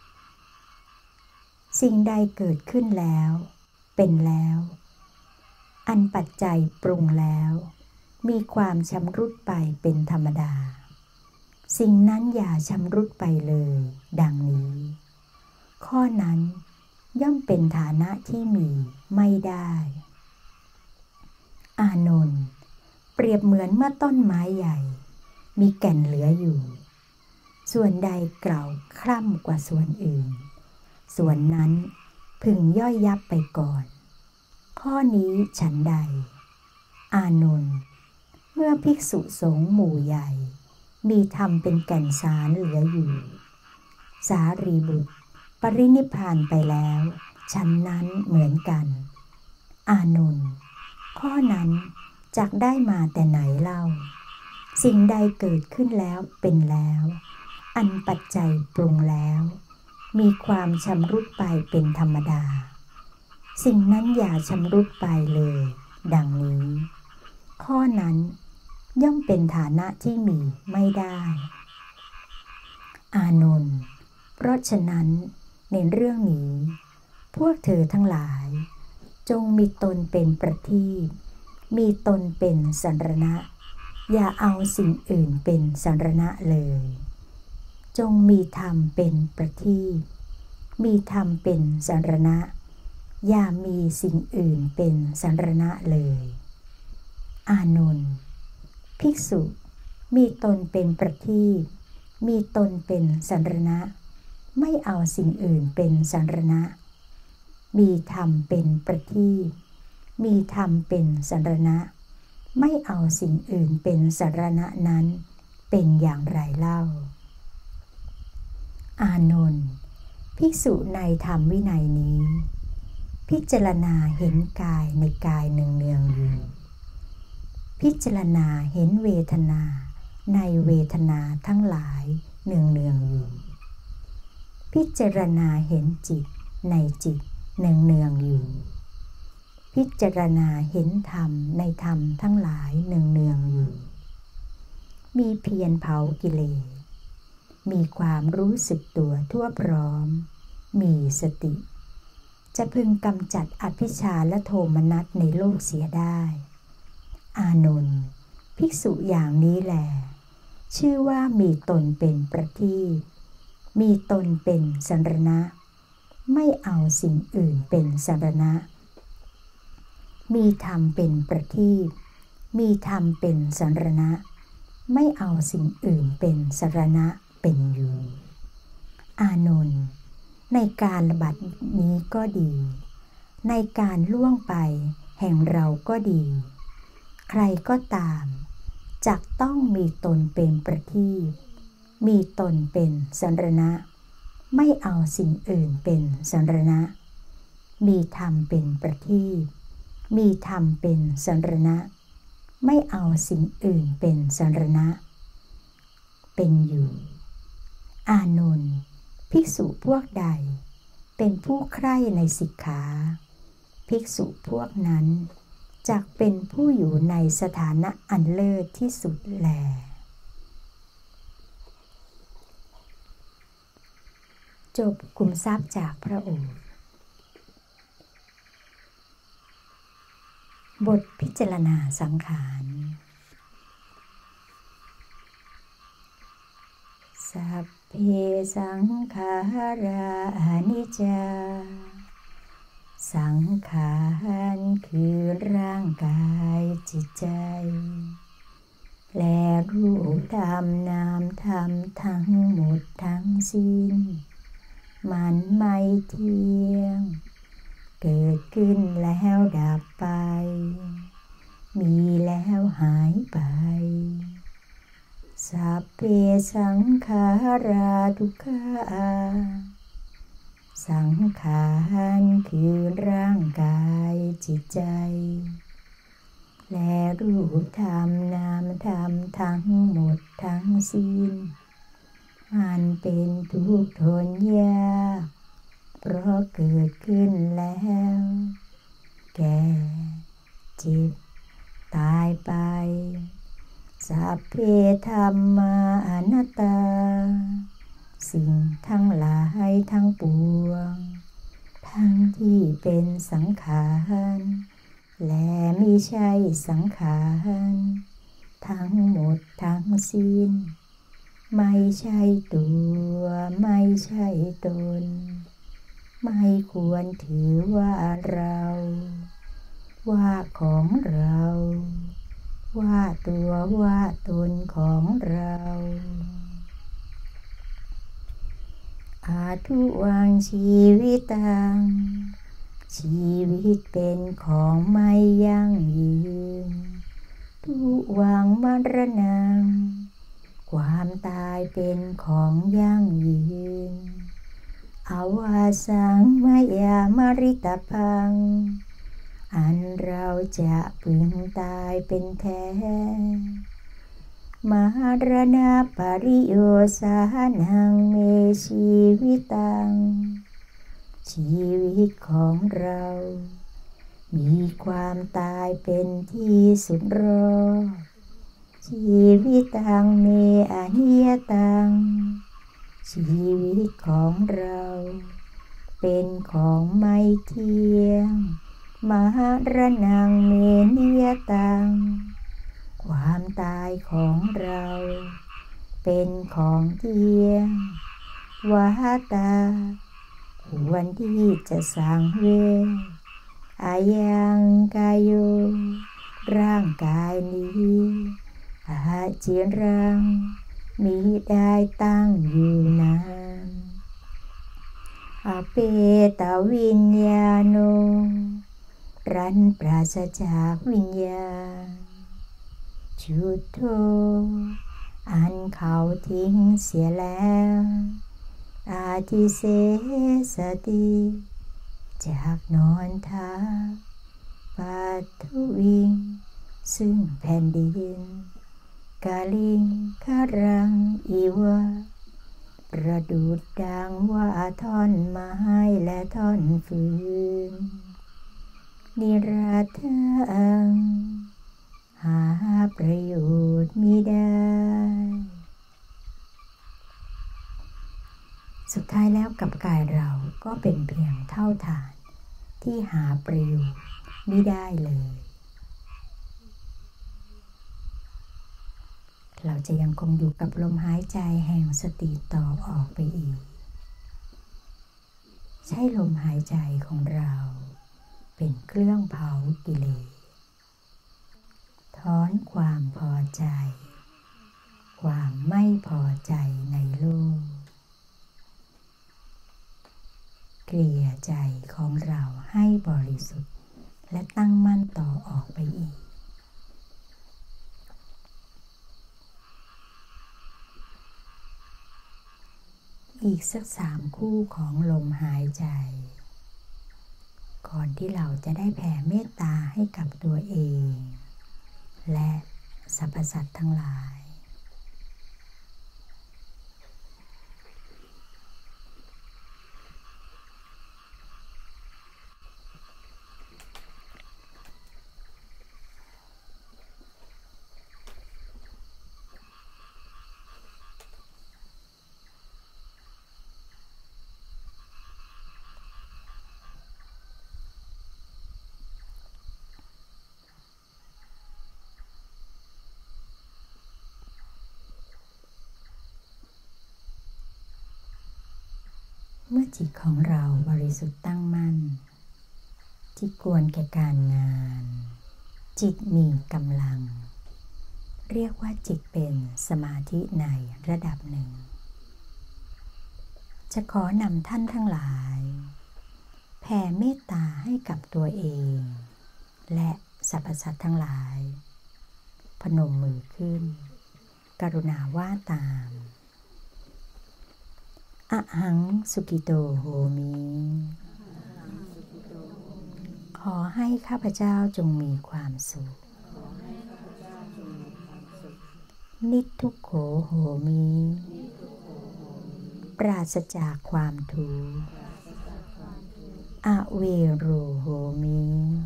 สิ่งใดเกิดขึ้นแล้วเป็นแล้วอันปัจจัยปรุงแล้วมีความชำรุดไปเป็นธรรมดาสิ่งนั้นอย่าชำรุดไปเลยดังนี้ข้อนั้นย่อมเป็นฐานะที่มีไม่ได้อานนท์เปรียบเหมือนเมื่อต้นไม้ใหญ่มีแก่นเหลืออยู่ส่วนใดเก่าคร่ำกว่าส่วนอื่นส่วนนั้นพึงย่อยยับไปก่อนข้อนี้ฉันใดอานนท์เมื่อภิกษุสงฆ์หมู่ใหญ่มีธรรมเป็นแก่นสารเหลืออยู่สารีบุตรปรินิพพานไปแล้วฉันนั้นเหมือนกันอานนท์ข้อนั้นจักได้มาแต่ไหนเล่าสิ่งใดเกิดขึ้นแล้วเป็นแล้วอันปัจจัยปรุงแล้วมีความชำรุดไปเป็นธรรมดาสิ่งนั้นอย่าชำรุดไปเลยดังนี้ข้อนั้นย่อมเป็นฐานะที่มีไม่ได้อานนท์เพราะฉะนั้นในเรื่องนี้พวกเธอทั้งหลายจงมีตนเป็นประทีปมีตนเป็นสรณะอย่าเอาสิ่งอื่นเป็นสรณะเลยจงมีธรรมเป็นประทีปมีธรรมเป็นสรณะอย่ามีสิ่งอื่นเป็นสรณะเลยอานนท์ภิกษุมีตนเป็นประทีปมีตนเป็นสรณะไม่เอาสิ่งอื่นเป็นสรณะมีธรรมเป็นประทีปมีธรรมเป็นสรณะไม่เอาสิ่งอื่นเป็นสรณะนั้นเป็นอย่างไรเล่าอานนท์ภิกษุในธรรมวินัยนี้พิจารณาเห็นกายในกายเนืองๆอยู่พิจารณาเห็นเวทนาในเวทนาทั้งหลายเนืองๆอยู่พิจารณาเห็นจิตในจิตเนืองๆอยู่พิจารณาเห็นธรรมในธรรมทั้งหลายเนืองๆอยู่มีเพียรเผากิเลสมีความรู้สึกตัวทั่วพร้อมมีสติจะพึงกำจัดอภิชฌาและโทมนัสในโลกเสียได้อานนท์ภิกษุอย่างนี้แลชื่อว่ามีตนเป็นประทีปมีตนเป็นสรณะไม่เอาสิ่งอื่นเป็นสรณะมีธรรมเป็นประทีปมีธรรมเป็นสรณะไม่เอาสิ่งอื่นเป็นสรณะเป็นอยู่อานนท์ในการบัดนี้ก็ดีในการล่วงไปแห่งเราก็ดีใครก็ตามจักต้องมีตนเป็นประทีปมีตนเป็นสรณะไม่เอาสิ่งอื่นเป็นสรณะมีธรรมเป็นประทีปมีธรรมเป็นสรณะไม่เอาสิ่งอื่นเป็นสรณะเป็นอยู่อานนท์ภิกษุพวกใดเป็นผู้ใคร่ในสิกขาภิกษุพวกนั้นจักเป็นผู้อยู่ในสถานะอันเลิศที่สุดแลจบคุมทรัพย์จากพระโอษฐ์บทพิจารณาสังขารสัพเพสังขาราอนิจจาสังขารคือร่างกายจิตใจและรูปธรรมนามธรรมทั้งหมดทั้งสิ้นมันไม่เที่ยงเกิดขึ้นแล้วดับไปมีแล้วหายไปสัพเพสังขาราทุกขาสังขารคือร่างกายจิตใจและรูปธรรมนามธรรมทั้งหมดทั้งสิ้นมันเป็นทุกข์ทนยากเพราะเกิดขึ้นแล้วแก่เจ็บตายไปสัพเพธัมมาอนัตตาสิ่งทั้งหลายทั้งปวงทั้งที่เป็นสังขารและมิใช่สังขารทั้งหมดทั้งสิ้นไม่ใช่ตัวไม่ใช่ตนไม่ควรถือว่าเราว่าของเราว่าตัวว่าตนของเราอาทุวังชีวิตังชีวิตเป็นของไม่ยั่งยืนทุวังมรณังความตายเป็นของยั่งยืนอวาสังมยามริตพังอันเราจะพึงตายเป็นแท้มรณะปริโยสานังเมชีวิตังชีวิตของเรามีความตายเป็นที่สุดรอชีวิตังเมอนิยตังชีวิตของเราเป็นของไม่เที่ยงมรณังเมนิยตังความตายของเราเป็นของเที่ยงวาตาควรที่จะสังเวชอายังกายโยร่างกายนี้อาจิรังมิได้ตั้งอยู่นานอเปตวิญญาโนรันปราศจากวิญญาณชุดโธอันเขาทิ้งเสียแล้วอาทิเสสติจากนอนทับปัทวิงซึ่งแผ่นดินกาลิงคารังอีวะประดุจดังว่าท่อนไม้และท่อนฟืนนิราทังหาประโยชน์มิได้สุดท้ายแล้วกับกายเราก็เป็นเพียงเท่าฐานที่หาประโยชน์มิได้เลยเราจะยังคงอยู่กับลมหายใจแห่งสติต่อออกไปอีกใช้ลมหายใจของเราเป็นเครื่องเผากิเลสถอนความพอใจความไม่พอใจในโลกเกลี่ยใจของเราให้บริสุทธิ์และตั้งมั่นต่อออกไปอีกสัก3 คู่ของลมหายใจก่อนที่เราจะได้แผ่เมตตาให้กับตัวเองและสรรพสัตว์ทั้งหลายเมื่อจิตของเราบริสุทธิ์ตั้งมั่นที่ควรแก่การงานจิตมีกำลังเรียกว่าจิตเป็นสมาธิในระดับหนึ่งจะขอนำท่านทั้งหลายแผ่เมตตาให้กับตัวเองและสรรพสัตว์ทั้งหลายพนมมือขึ้นกรุณาว่าตามอะหังสุกิโตโหมิขอให้ข้าพเจ้าจงมีความสุขนิทุกโขโหมิปราศจากความทุกข์อเวโรโหมิ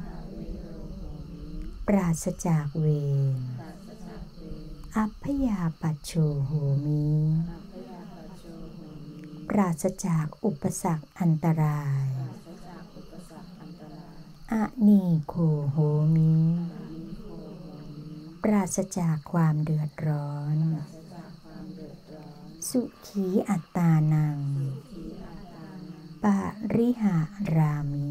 ปราศจากเวรอัพพยาปัชโชโหมิปราศจากอุปสรรคอันตรายอนีโคโหมิปราศจากความเดือดร้อนสุขีอัตตานังปาริหารามิ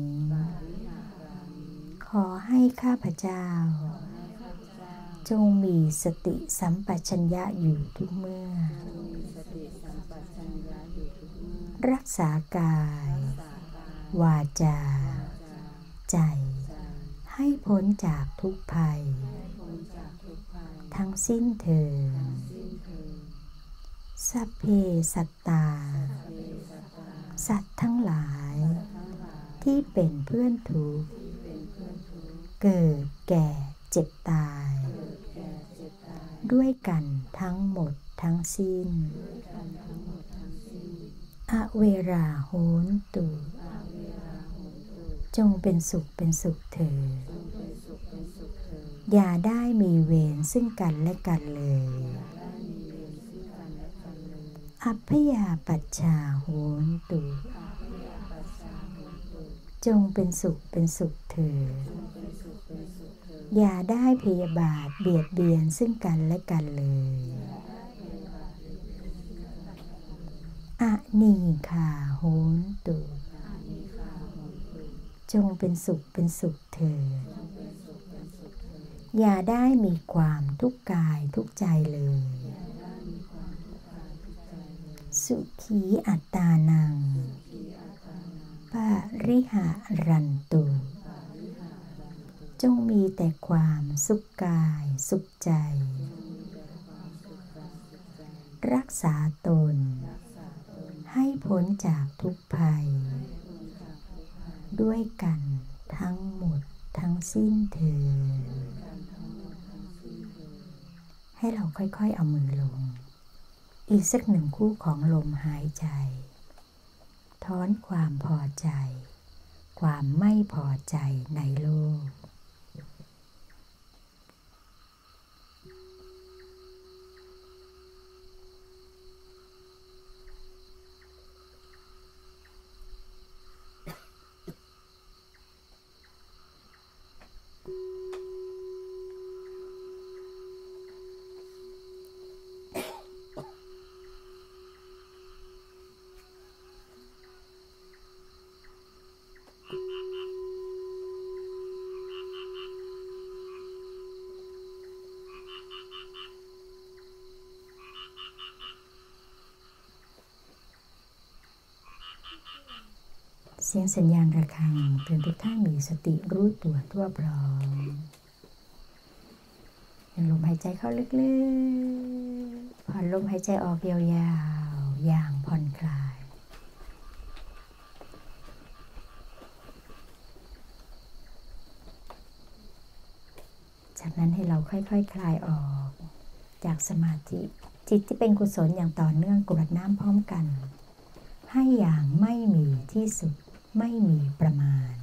ขอให้ข้าพเจ้าจงมีสติสัมปชัญญะอยู่ทุกเมื่อรักษากายวาจาใจให้พ้นจากทุกภัยทั้งสิ้นเถิดสัพเพสัตตาสัตว์ทั้งหลายที่เป็นเพื่อนทุกข์เกิดแก่เจ็บตายด้วยกันทั้งหมดทั้งสิ้นอเวราโหนตุจงเป็นสุขเป็นสุขเถิดอย่าได้มีเวรซึ่งกันและกันเลยอัพพยาปัชชาโหนตุจงเป็นสุขเป็นสุขเถิดอย่าได้พยาบาทเบียดเบียนซึ่งกันและกันเลยอนีคาโหนตุจงเป็นสุขเป็นสุขเถิดอย่าได้มีความทุกข์กายทุกข์ใจเลยสุขีอัตตานังปาริหารันตุจงมีแต่ความสุขกายสุขใจรักษาตนให้พ้นจากทุกภัยด้วยกันทั้งหมดทั้งสิ้นเถิดให้เราค่อยๆเอามือลงอีกสักหนึ่งคู่ของลมหายใจถอนความพอใจความไม่พอใจในโลกเสียงสัญญาณระฆังเตือนทุกท่านมีสติรู้ตัวทั่วพร้อมยังลมหายใจเข้าลึกๆผ่อนลมหายใจออกยาวๆอย่างผ่อนคลายจากนั้นให้เราค่อยๆ คลายออกจากสมาธิจิตที่เป็นกุศลอย่างต่อเนื่องกรวดน้ำพร้อมกันให้อย่างไม่มีที่สุดไม่มีประมาณ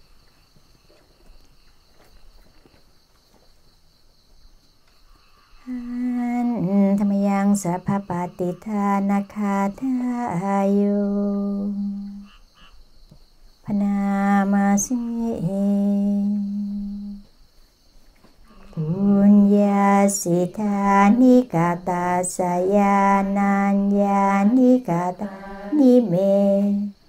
ธรรมยังสัพพปฏิทานาคาทายโยพนามาสิปุญญาสิทานิกาตาสยานัญญานิกาตานิเม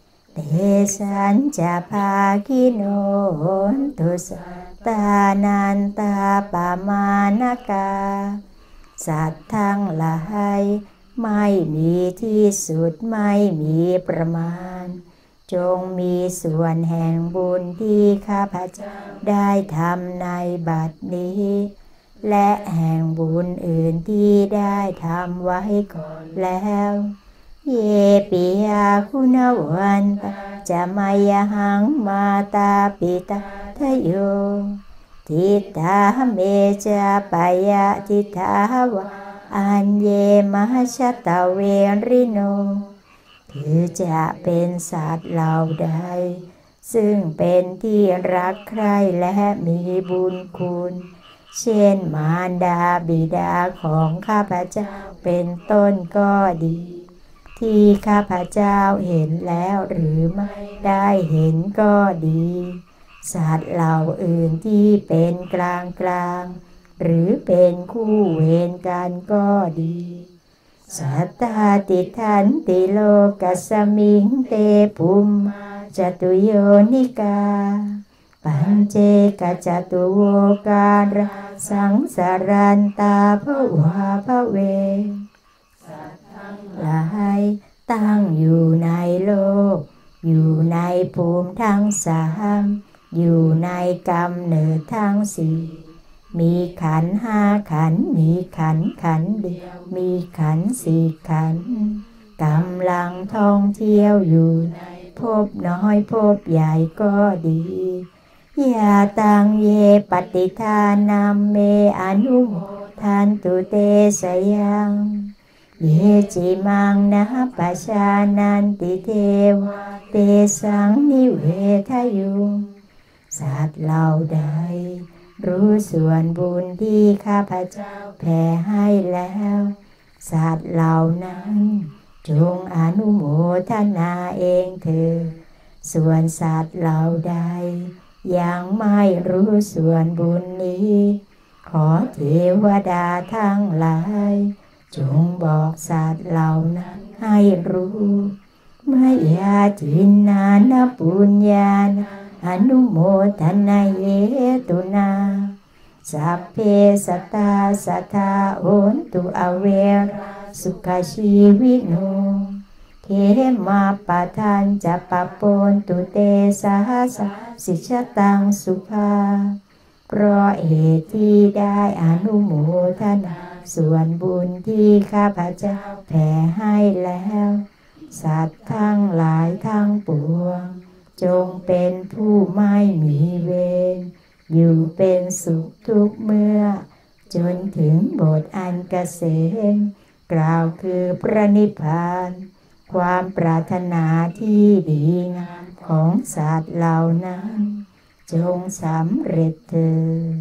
สัญจะภาคิโนนตุสัตตานันตาปามานกาสัตว์ทั้งหลายไม่มีที่สุดไม่มีประมาณจงมีส่วนแห่งบุญที่ข้าพเจ้าได้ทำในบัดนี้และแห่งบุญอื่นที่ได้ทำไว้ก่อนแล้วเยปิยาคุณวันตาจะมายหังมาตาปิตาทะโยทิฏฐาเมจะปายะทิฏฐาวะอัญเยมหชตเวริโนคือจะเป็นสัตว์เหล่าใดซึ่งเป็นที่รักใคร่และมีบุญคุณเช่นมารดาบิดาของข้าพเจ้าเป็นต้นก็ดีที่ข้าพเจ้าเห็นแล้วหรือไม่ได้เห็นก็ดีสัตว์เหล่าอื่นที่เป็นกลางหรือเป็นคู่เวรกันก็ดีสัตตาติทันติโลกัสสมิงเตภูมิจตุโยนิกาปัญเจกจตุโวการะสังสารันตาภวาภเวสัตว์ทั้งหลายตั้งอยู่ในโลกอยู่ในภูมิทั้งสามอยู่ในกำเนิดทั้งสี่มีขันธ์ห้าขันธ์มีขันธ์เดียวมีขันธ์สี่ขันธ์กำลังท่องเที่ยวอยู่ในภพน้อยภพใหญ่ก็ดียาตังเยปฏิทานัมเมอนุโมทันตุเตสยังเยจิมังนะปัชานันติเทวะเตสังนิเวทยุงสัตว์เหล่าใดรู้ส่วนบุญที่ข้าพเจ้าแผ่ให้แล้วสัตว์เหล่านั้นจงอนุโมทนาเองเถิดส่วนสัตว์เหล่าใดยังไม่รู้ส่วนบุญนี้ขอเทวดาทั้งหลายจงบอกสัตว์เหล่านั้นให้รู้มายาทินนานปุญญาณอนุโมทนาเยตุนาสัพเพสัตตาสัทธาโอนตุอเวราสุขชีวิโนเขมาปะทันจะปะปนตุเตสาสะสิชตังสุภาเพราะเหตุที่ได้อนุโมทนาส่วนบุญที่ข้าพเจ้าแผ่ให้แล้วสัตว์ทั้งหลายทั้งปวงจงเป็นผู้ไม่มีเวรอยู่เป็นสุขทุกเมื่อจนถึงบทอันเกษมกล่าวคือพระนิพพานความปรารถนาที่ดีงามของสัตว์เหล่านั้นจงสำเร็จเถิด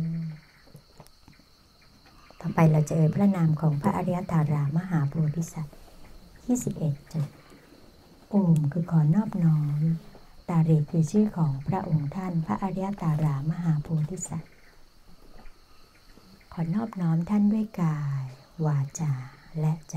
ต่อไปเราจะเอ่ยพระนามของพระอริยธารามหาโพธิสัตว์21จุดโอมคือขอนอบน้อมตาเรศคือชื่อของพระองค์ท่านพระอริยธารามหาโพธิสัตว์ขอนอบน้อมท่านด้วยกายวาจาและใจ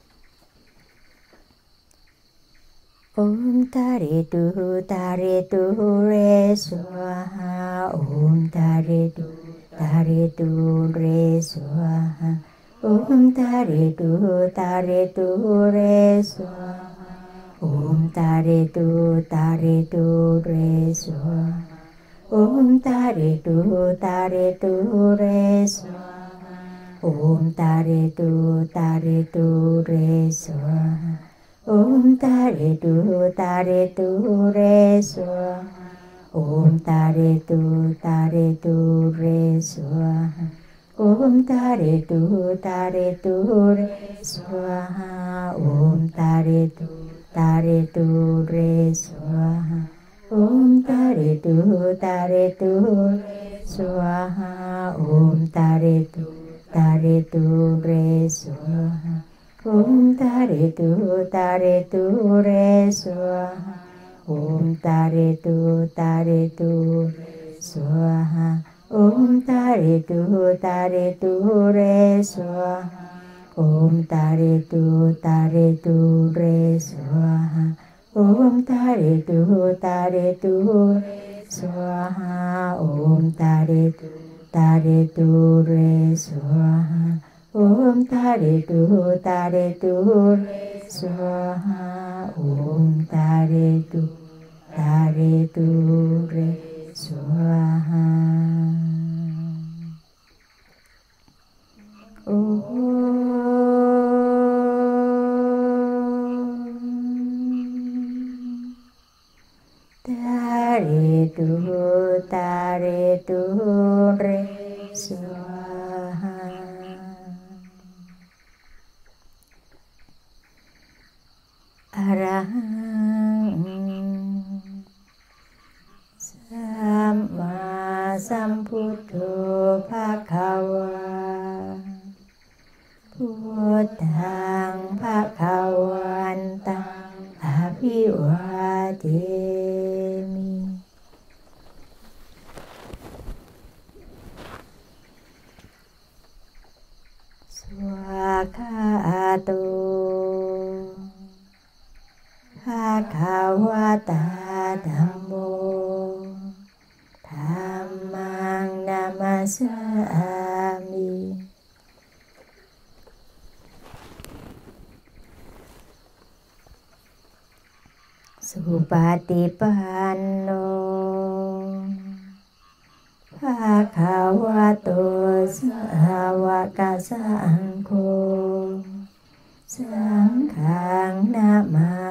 โอมตาเรตุเรสวาหาโอมตาเรตุเรสวาหาโอมตาเรตุเรสวาหาโอมตาเรตุเรสวาโอมตาเรตุเรสวาโอมตาเรตุเรสวาโอมตาเรตุเรสวาโอมตาเรตุเรสวาโอมตาเรตุเรสวาโอมตาเรตุเรสวาโอมตาเรตุเรสวาโอมตาเรตุเรสวาโอมตาเรตุเรสวาโอมตาเรตุเรสวาโอมตาเรตุเรสวาโอมตาเรตุเรสวาโอ Om Taretu Swaha Om Taretu Re Swaha Om Taretu Swaha Om Taretu Re Swaha Taretu Re Swaha Arahang Samma Sambuddho Bhagava Buddhaṃ Bhagavantaṃ Abhivademi Swakhato Bhagavata Dhammo Dhammang Namasami Supatipanno Bhagavato Sāvaka Saṅkho Saṅghang Namami